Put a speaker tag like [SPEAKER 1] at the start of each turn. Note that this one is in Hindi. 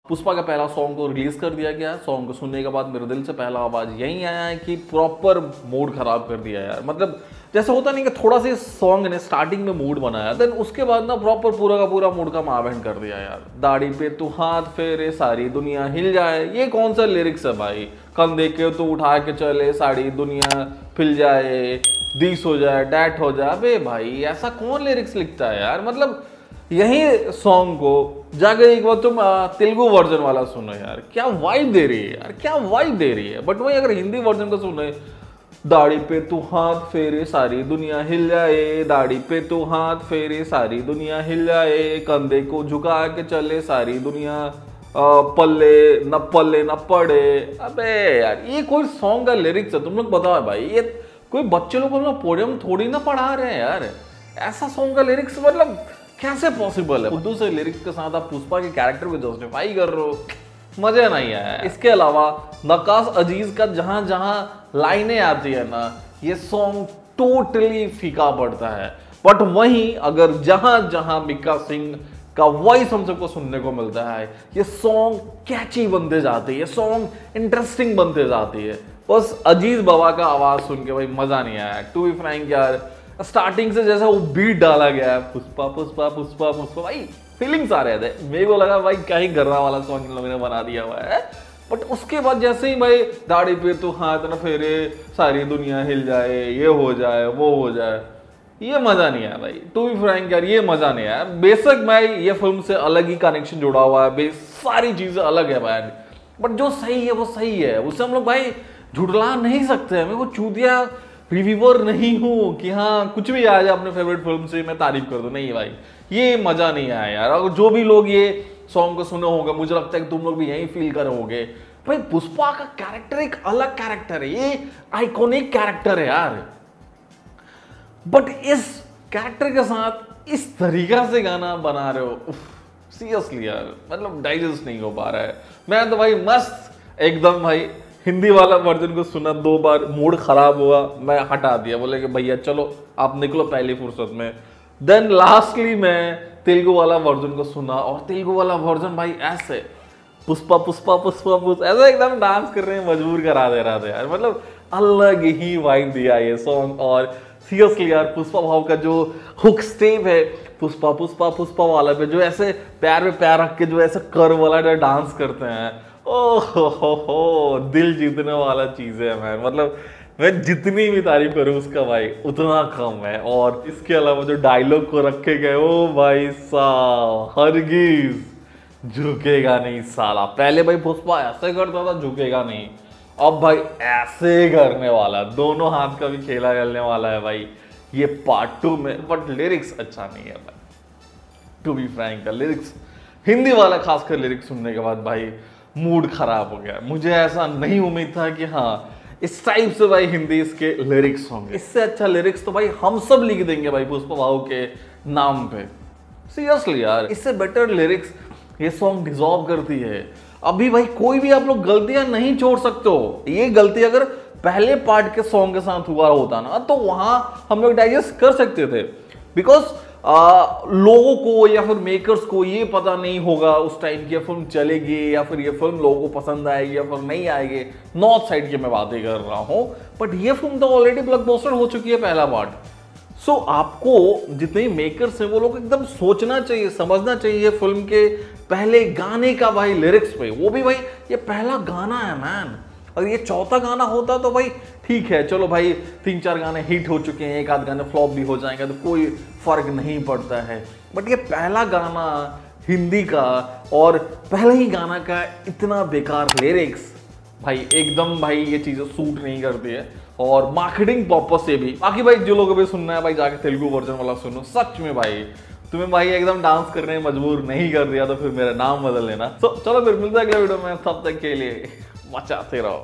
[SPEAKER 1] पुष्पा का पहला सॉन्ग को रिलीज कर दिया गया है। सॉन्ग को सुनने के बाद मेरे दिल से पहला आवाज यही आया है कि प्रॉपर मूड खराब कर दिया यार। मतलब जैसे होता नहीं कि थोड़ा सा सॉन्ग ने स्टार्टिंग में मूड बनाया, देन उसके बाद ना प्रॉपर पूरा का पूरा मूड का मावहन कर दिया यार। दाढ़ी पे तू हाथ फेरे सारी दुनिया हिल जाए, ये कौन सा लिरिक्स है भाई? कंधे के तू उठा के चले सारी दुनिया फिल जाए, दिस हो जाए डैट हो जाए। अबे भाई ऐसा कौन लिरिक्स लिखता है यार? मतलब यही सॉन्ग को जाकर एक बार तुम तेलुगु वर्जन वाला सुनो यार, क्या वाइब दे रही है यार, क्या वाइब दे रही है। बट वही अगर हिंदी वर्जन का सुनो, दाढ़ी पे तू हाथ फेरे सारी दुनिया हिल जाए, दाढ़ी पे तू हाथ फेरे सारी दुनिया हिल जाए, कंधे को झुका के चले सारी दुनिया पल्ले न पड़े। अबे यार ये कोई सॉन्ग का लिरिक्स है? तुम लोग बताओ भाई, ये कोई बच्चे लोग को पोडियम थोड़ी ना पढ़ा रहे हैं यार। ऐसा सॉन्ग का लिरिक्स मतलब कैसे पॉसिबल है? उर्दू से लिरिक्स के साथ आप पुष्पा के कैरेक्टर को जस्टिफाई कर रहे हो, मजा नहीं आया। इसके अलावा नकाश अजीज का जहां जहां लाइनें आती है ना, ये सॉन्ग टोटली फीका पड़ता है। बट वहीं अगर जहां जहां मिक्का सिंह का वॉइस हम सबको सुनने को मिलता है, ये सॉन्ग कैची बनते जाती है, ये सॉन्ग इंटरेस्टिंग बनते जाती है। बस अजीज बाबा का आवाज सुन के भाई मजा नहीं आया। टू बी फ्रैंक यार, स्टार्टिंग से जैसा वो बीट डाला गया है, पुष्पा पुष्पा पुष्पा पुष्पा, भाई फीलिंग्स आ रहे थे। मेरे को लगा भाई क्या ही गर्रा वाला सॉन्ग इन लोगों ने बना दिया हुआ है। बट उसके बाद जैसे ही भाई दाढ़ी पे तो हाथ न फेरे सारी दुनिया हिल जाए, ये हो जाए वो हो जाए, ये मजा नहीं आया भाई। टू बी फ्रैंक यार, ये मजा नहीं आया। बेशक भाई ये फिल्म से अलग ही कनेक्शन जुड़ा हुआ है, सारी चीजें अलग है भाई, बट जो सही है वो सही है, उससे हम लोग भाई झुठला नहीं सकते। मैं वो चूतिया रिव्यूअर नहीं हूं कि हाँ कुछ भी आ जाए अपने फेवरेट फिल्म से मैं तारीफ कर दूं। नहीं भाई, ये मजा नहीं आया यार। और जो भी लोग ये सॉन्ग को सुने होंगे, मुझे लगता है कि तुम लोग भी यही फील कर होगे भाई, पुष्पा का कैरेक्टर एक अलग कैरेक्टर है, ये आइकॉनिक कैरेक्टर है यार। बट इस कैरेक्टर के साथ इस तरीका से गाना बना रहे हो, सीरियसली यार, मतलब डाइजेस्ट नहीं हो पा रहा है। मैं तो भाई मस्त एकदम भाई हिंदी वाला वर्जन को सुना, 2 बार मूड खराब हुआ, मैं हटा दिया, बोले कि भैया चलो आप निकलो पहली फुर्सत में। देन लास्टली मैं तेलुगु वाला वर्जन को सुना, और तेलुगु वाला वर्जन भाई ऐसे पुष्पा पुष्पा पुष्पा पुष्पा ऐसे एकदम डांस कर रहे हैं, मजबूर करा दे रहा था यार। मतलब अलग ही वाइब दिया ये सॉन्ग। और सीरियसली यार, पुष्पा भाव का जो हुक स्टेप है पुष्पा पुष्पा पुष्पा वाला पे, जो ऐसे पैर में पैर रख के जो ऐसे कर्व वाला जो डांस करते हैं, ओहो दिल जीतने वाला चीज है मैन। मतलब मैं जितनी भी तारीफ करूं उसका भाई उतना कम है। और इसके अलावा जो डायलॉग को रखे गए, ओ भाई साहब, हरगिज झुकेगा नहीं साला। पहले भाई पुष्पा ऐसे करता था, झुकेगा नहीं, अब भाई ऐसे करने वाला, दोनों हाथ का भी खेला खेलने वाला है भाई ये पार्ट 2 में। बट लिरिक्स अच्छा नहीं है भाई, टू बी फ्रैंक का लिरिक्स, हिंदी वाला खासकर लिरिक्स सुनने के बाद भाई मूड खराब हो गया। मुझे ऐसा नहीं उम्मीद था कि हाँ इस टाइप से भाई हिंदी इसके लिरिक्स होंगे। इससे अच्छा लिरिक्स तो भाई हम सब लिख देंगे भाई पुष्पा भाऊ के नाम पे, सीरियसली यार। इससे बेटर लिरिक्स ये सॉन्ग डिजर्व करती है। अभी भाई कोई भी आप लोग गलतियां नहीं छोड़ सकते हो। ये गलती अगर पहले पार्ट के सॉन्ग के साथ हुआ होता ना, तो वहां हम लोग डाइजेस्ट कर सकते थे। बिकॉज लोगों को या फिर मेकर्स को ये पता नहीं होगा उस टाइम की ये फिल्म चलेगी या फिर ये फिल्म लोगों को पसंद आएगी या फिर नहीं आएगी। नॉर्थ साइड की मैं बातें कर रहा हूं, बट ये फिल्म तो ऑलरेडी ब्लॉकबस्टर हो चुकी है पहला पार्ट। सो आपको जितने मेकर्स हैं वो लोग एकदम सोचना चाहिए, समझना चाहिए फिल्म के पहले गाने का भाई लिरिक्स पे। वो भी भाई ये पहला गाना है मैन। अगर ये चौथा गाना होता तो भाई ठीक है, चलो भाई 3-4 गाने हिट हो चुके हैं, 1 आध गाने फ्लॉप भी हो जाएंगे तो कोई फर्क नहीं पड़ता है। बट ये पहला गाना हिंदी का और पहले ही गाना का इतना बेकार लिरिक्स, भाई एकदम भाई ये चीजें सूट नहीं करती है। और मार्केटिंग पर्पस से भी, बाकी भाई जो लोगों को सुनना है भाई जाके तेलुगु वर्जन वाला सुनो। सच में भाई तुम्हें भाई एकदम डांस करने में मजबूर नहीं कर दिया तो फिर मेरा नाम बदल लेना। चलो फिर मिलता है अगले वीडियो में, तब तक के लिए मचाते रहो।